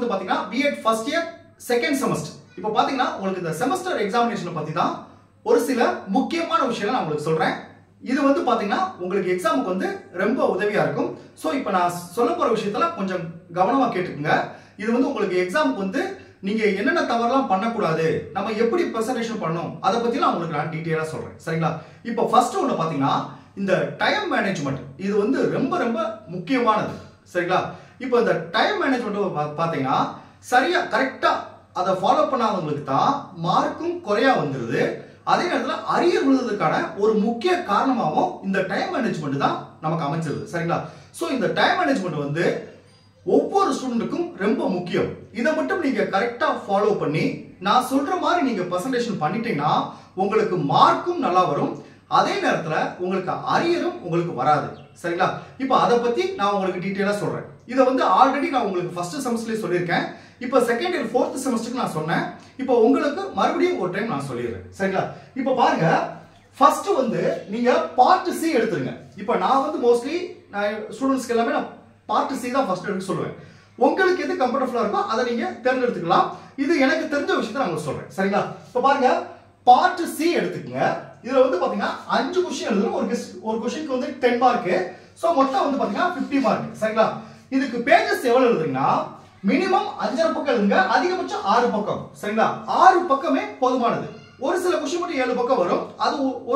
வந்து பாத்தீங்கன்னா BEd first year second semester. இப்போ பாத்தீங்கன்னா உங்களுக்கு இந்த செமஸ்டர் எக்ஸாமினேஷனை பத்தி தான் ஒரு சில முக்கியமான விஷயங்களை நான் உங்களுக்கு சொல்றேன். இது வந்து பாத்தீங்கன்னா உங்களுக்கு எக்ஸாமுக்கு வந்து ரொம்ப உதவியா இருக்கும். சோ இப்போ நான் சொல்ல போற விஷயத்துல கொஞ்சம் கவனமா கேட்டுக்குங்க. இது வந்து உங்களுக்கு எக்ஸாமுக்கு வந்து நீங்க என்னென்ன தவறெல்லாம் பண்ணக்கூடாது, நம்ம எப்படி பிரசன்டேஷன் பண்ணணும், அதை பத்தி நான் உங்களுக்கு நான் டீடைலா சொல்றேன். சரிங்களா? இப்போ ஃபர்ஸ்ட் ஒன்று பாத்தீங்கன்னா இந்த டைம் மேனேஜ்மெண்ட், இது வந்து ரொம்ப ரொம்ப முக்கியமானது. சரிங்களா? இப்போ இந்த டைம் மேனேஜ்மெண்ட் பாத்தீங்கன்னா சரியா கரெக்டா அதை ஃபாலோ பண்ணாதவங்களுக்கு தான் மார்க்கும் குறையா வந்துருது. அதே நேரத்தில் அரியர் விழுறதுக்கான ஒரு முக்கிய காரணமாகவும் இந்த டைம் மேனேஜ்மெண்ட் தான் நமக்கு அமைச்சிருது. சரிங்களா? ஸோ இந்த டைம் மேனேஜ்மெண்ட் வந்து ஒவ்வொரு ஸ்டூடெண்ட்டுக்கும் ரொம்ப முக்கியம். இதை மட்டும் நீங்க கரெக்டா ஃபாலோ பண்ணி நான் சொல்ற மாதிரி நீங்க பிரசன்டேஷன் பண்ணிட்டீங்கன்னா உங்களுக்கு மார்க்கும் நல்லா வரும். அதே நேரத்தில் உங்களுக்கு அரியரும் உங்களுக்கு வராது. சரிங்களா? இப்போ அதை பத்தி நான் உங்களுக்கு டீட்டெயிலா சொல்றேன். இதை வந்து ஆல்ரெடி நான் உங்களுக்கு ஃபர்ஸ்ட் செமஸ்டர்லேயே சொல்லியிருக்கேன். இப்போ செகண்ட் இயர் ஃபோர்த் செமஸ்டருக்கு நான் சொன்னேன். இப்போ உங்களுக்கு மறுபடியும் ஒரு டைம் நான் சொல்லிடுறேன். சரிங்களா? இப்போ பாருங்க, ஃபர்ஸ்ட் வந்து நீங்க பார்ட் சி எடுத்துருங்க. இப்போ நான் வந்து மோஸ்ட்லி நான் ஸ்டூடெண்ட்ஸ்க்கு எல்லாமே நான் பார்ட் சி தான் ஃபர்ஸ்ட் எடுக்க சொல்லுவேன். உங்களுக்கு எது கம்ஃபர்டபுளா இருக்கோ அதை நீங்க தேர்ந்தெடுத்துக்கலாம். இது எனக்கு தெரிஞ்ச விஷயத்தை நான் உங்களுக்கு சொல்றேன். சரிங்களா? இப்போ பாருங்க, பார்ட் சி எடுத்துக்கங்க. இதுல வந்து பாத்தீங்கன்னா 5 क्वेश्चन எழுதணும். ஒரு क्वेश्चनக்கு வந்து 10 மார்க். சோ மொத்தம் வந்து பாத்தீங்கன்னா 50 மார்க். சரிங்களா? இதுக்கு பேजेस எவ்வளவு எழுதுறீங்கன்னா மினிமம் 5.5 பக்கம் எழுதுங்க, அதிகபட்சம் 6 பக்கம். சரிங்களா? 6 பக்கமே போதுமானது. ஒரு சில क्वेश्चन மட்டும் 7 பக்கம் வரும். அது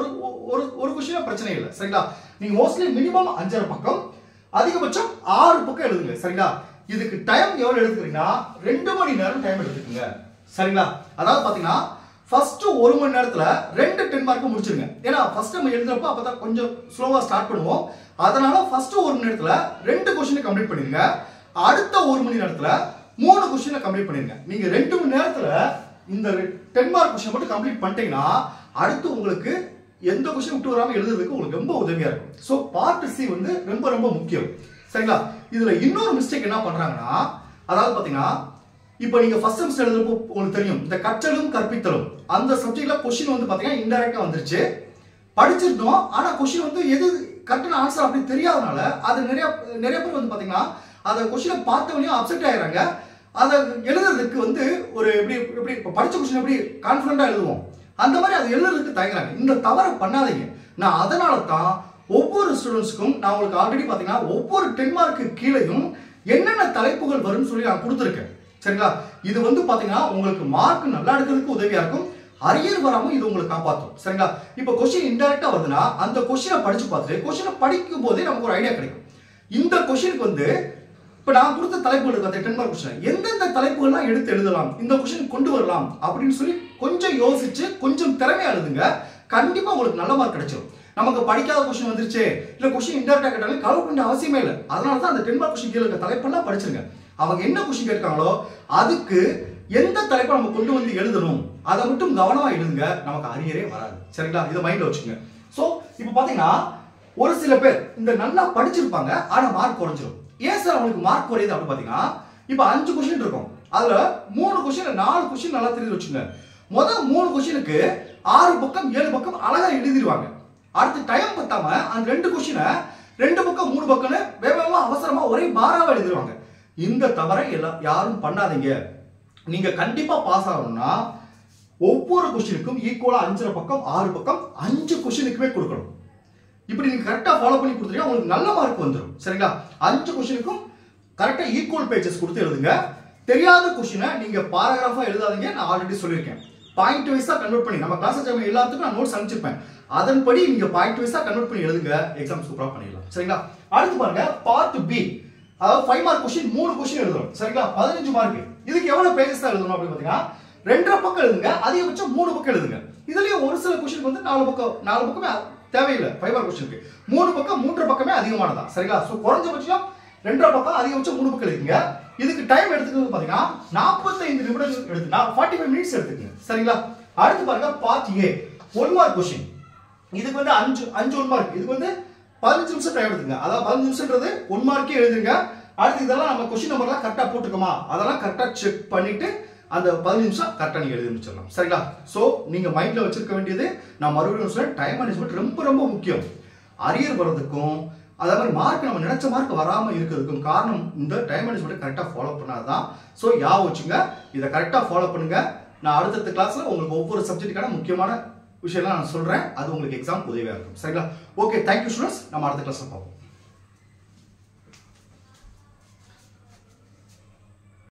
ஒரு क्वेश्चन பிரச்சனை இல்லை. சரிங்களா? நீங்க மோஸ்ட்லி மினிமம் 5.5 பக்கம், அதிகபட்சம் 6 பக்கம் எழுதுங்க. சரிங்களா? இதுக்கு டைம் எவ்வளவு எடுத்துக்கிறீங்கன்னா 2 மணி நேரம் டைம் எடுத்துக்கங்க. சரிங்களா? அதாவது பாத்தீங்கன்னா ஃபர்ஸ்ட் 1 மணி நேரத்துல 2 10 மார்க் முடிச்சிருங்க. ஏன்னா ஃபர்ஸ்ட் நம்ம எழுதுறப்ப அப்பதான் கொஞ்சம் ஸ்லோவா ஸ்டார்ட் பண்ணுவோம். அதனால ஃபர்ஸ்ட் 1 மணி நேரத்துல 2 क्वेश्चन கம்ப்ளீட் பண்ணிருங்க. அடுத்த 1 மணி நேரத்துல 3 क्वेश्चन கம்ப்ளீட் பண்ணிருங்க. நீங்க 2 மணி நேரத்துல இந்த 10 மார்க் क्वेश्चन மட்டும் கம்ப்ளீட் பண்ணிட்டீங்கன்னா அடுத்து உங்களுக்கு எந்த क्वेश्चन விட்டு வராம எழுதுறதுக்கு உங்களுக்கு ரொம்ப உதவியா இருக்கும். சோ பார்ட் சி வந்து ரொம்ப ரொம்ப முக்கியம். சரிங்களா? இதுல இன்னொரு மிஸ்டேக் என்ன பண்றாங்கன்னா, அதாவது பாத்தீங்கன்னா இப்போ நீங்க ஃபர்ஸ்ட் செமஸ்டர் எழுதுறப்போ உங்களுக்கு தெரியும் இந்த கற்றலும் கற்பித்தலும் அந்த சப்ஜெக்ட்ல क्वेश्चन வந்து பாத்தீங்கன்னா இன்டைரக்டா வந்துருச்சு. படிச்சிருந்தோம், ஆனா क्वेश्चन வந்து எது கரெக்டான ஆன்சர் அப்படி தெரியாதனால அது நிறைய பேர் வந்து பாத்தீங்கன்னா அந்த क्वेश्चन பார்த்தவனே அப்செட் ஆயிராங்க. அதை எழுதுறதுக்கு வந்து ஒரு எப்படி படிச்ச क्वेश्चन எப்படி கான்ஃபிடென்ட்டா எழுதுவோம் அந்த மாதிரி அதை எழுதுறதுக்கு தயங்குறாங்க. இந்த தவறை பண்ணாதீங்க. நான் அதனால தான் ஒவ்வொரு ஸ்டூடெண்ட்ஸ்க்கும் நான் உங்களுக்கு ஆல்ரெடி பாத்தீங்கன்னா ஒவ்வொரு 10 மார்க்கு கீழேயும் என்னென்ன தலைப்புகள் வரும்னு சொல்லி நான் கொடுத்துருக்கேன். சரிங்களா? இது வந்து பாத்தீங்கன்னா உங்களுக்கு மார்க் நல்லா எடுக்கிறதுக்கு உதவியா இருக்கும். அரியர் வராம இது உங்களுக்கு காப்பாற்றும். சரிங்களா? இப்போ क्वेश्चन இன்டைரக்டா வருதுன்னா அந்த क्वेश्चனை படிச்சு பார்த்துட்டு क्वेश्चனை படிக்கும் போதே நமக்கு ஒரு ஐடியா கிடைக்கும். இந்த क्वेश्चனுக்கு வந்து இப்போ நான் கொடுத்த தலைப்புகள் இருக்கு 10 மார்க் क्वेश्चन எந்தெந்த தலைப்புகள்லாம் எடுத்து எழுதலாம், இந்த क्वेश्चन கொண்டு வரலாம் அப்படின்னு சொல்லி கொஞ்சம் யோசிச்சு கொஞ்சம் திறமையா எழுதுங்க. கண்டிப்பா உங்களுக்கு நல்ல மார்க் கிடைச்சிடும். நமக்கு படிக்காத क्वेश्चन வந்துருச்சு, இல்ல क्वेश्चन இன்டைரக்டா கேட்டாலும் கவலை பண்ண அவசியமே இல்லை. அதனால தான் அந்த 10 மார்க் क्वेश्चन கீழே இருக்க தலைப்பெல்லாம் படிச்சிருங்க. அவங்க என்ன क्वेश्चन கேட்காங்களோ அதுக்கு எந்த தலைப்பை நம்ம கொண்டு வந்து எழுதணும் அதை மட்டும் கவனமா எழுதுங்க. நமக்கு அரியரே வராது. சரிங்களா? இதை மைண்ட்ல வச்சுக்கோங்க. சோ இப்போ பாத்தீங்கன்னா ஒரு சில பேர் இந்த நல்லா படிச்சிருப்பாங்க, ஆனா மார்க் குறைஞ்சிரும். ஏன் சார் அவங்களுக்கு மார்க் குறையுது அப்படின்னு பாத்தீங்கன்னா, இப்போ 5 क्वेश्चन இருக்கும். அதுல 3 क्वेश्चन 4 क्वेश्चन நல்லா தெரிஞ்சு வச்சுங்க. முதல் 3 क्वेश्चनக்கு 6 பக்கம் 7 பக்கம் அழகா எழுதிடுவாங்க. அடுத்து டைம் பத்தாம அந்த 2 क्वेश्चனை 2 பக்கம் 3 பக்கம்னு வேகமா அவசரமா ஒரே பாராவா எழுதிடுவாங்க. இந்த தவறை யாரும் பண்ணாதீங்க. நீங்க கண்டிப்பா பாஸ் ஆகணும்னா ஒவ்வொரு क्वेश्चனுக்கும் ஈக்குவலா 5.5 பக்கம் 6 பக்கம் 5 क्वेश्चனுக்குமே கொடுக்கணும். இப்படி நீங்க கரெக்டா ஃபாலோ பண்ணி கொடுத்தீங்கன்னா உங்களுக்கு நல்ல மார்க் வந்துடும். சரிங்களா? 5 क्वेश्चனுக்கும் கரெக்டா ஈக்குவல் பேजेस கொடுத்து எழுதுங்க. தெரியாத क्वेश्चனை நீங்க பாராகிராஃபா எழுதாதீங்க. நான் ஆல்ரெடி சொல்லியிருக்கேன். பாயிண்ட் வைஸா கன்வெர்ட் பண்ணி நம்ம கிளாஸ் ஜாம் எல்லாத்துக்கும் நான் நோட்ஸ் அனுப்பிச்சிருப்பேன். அதன்படி நீங்க பாயிண்ட் வைஸா கன்வெர்ட் பண்ணி எழுதுங்க. எக்ஸாம் சூப்பரா பண்ணிடலாம். சரிங்களா? அடுத்து பாருங்க பார்ட் பி. அதாவது 5 மார்க் क्वेश्चन 3 क्वेश्चन எழுதணும். சரிங்களா? 15 மார்க். இதுக்கு எவ்வளவு பேजेस தான் எழுதணும் அப்படின்னு பாத்தீங்கன்னா 2.5 பக்கம் எழுதுங்க, அதிகபட்சம் 3 பக்கம் எழுதுங்க. இதுலயும் ஒரு சில क्वेश्चन வந்து 4 பக்கமே தேவையில்லை. 5 மார்க் क्वेश्चनக்கு 3 பக்கம் 3.5 பக்கமே அதிகமானதா. சரிங்களா? சோ குறைஞ்சபட்சம் 2.5 பக்கம், அதிகபட்சம் 3 பக்கம் எழுதுங்க. இதுக்கு டைம் எடுத்துக்கிறது பாத்தீங்கன்னா 45 நிமிடங்கள் எடுத்துனா 45 மினிட்ஸ் எடுத்துக்கங்க. சரிங்களா? அடுத்து பாருங்க பார்ட் ஏ 1 மார்க் क्वेश्चन. இதுக்கு வந்து 5 1 மார்க். இதுக்கு வந்து 15 நிமிஷம் டைம் எடுத்துங்க. அதாவது 15 நிமிஷம்ன்றது 1 மார்க்கே எழுதுங்க. அடுத்து இதெல்லாம் நம்ம क्वेश्चन நம்பர்லாம் கரெக்டா போட்டுக்கோமா அதெல்லாம் கரெக்டா செக் பண்ணிட்டு அந்த 15 நிமிஷம் கரெக்டா நீங்க எழுதி முடிச்சிடலாம். சரிங்களா? சோ நீங்க மைண்ட்ல வச்சிருக்க வேண்டியது, நான் மறுபடியும் சொல்றேன், டைம் மேனேஜ்மெண்ட் ரொம்ப ரொம்ப முக்கியம். அரியர் வரதுக்கும் அதே மாதிரி மார்க் நம்ம நினைச்ச மார்க் வராமல் இருக்கிறதுக்கும் காரணம் இந்த டைம் மேனேஜ்மெண்ட் கரெக்டாக ஃபாலோ பண்ணாதான். ஸோ ஞாபகம் வச்சுங்க, இதை கரெக்டாக ஃபாலோ பண்ணுங்க. நான் அடுத்தடுத்த கிளாஸ்ல உங்களுக்கு ஒவ்வொரு சப்ஜெக்ட்டுக்கான முக்கியமான விஷயம்லாம் நான் சொல்றேன். அது உங்களுக்கு எக்ஸாம் உதவியாக இருக்கும். சரிங்களா? Okay, thank you students. நம்ம அடுத்த கிளாஸ்ல பார்ப்போம்.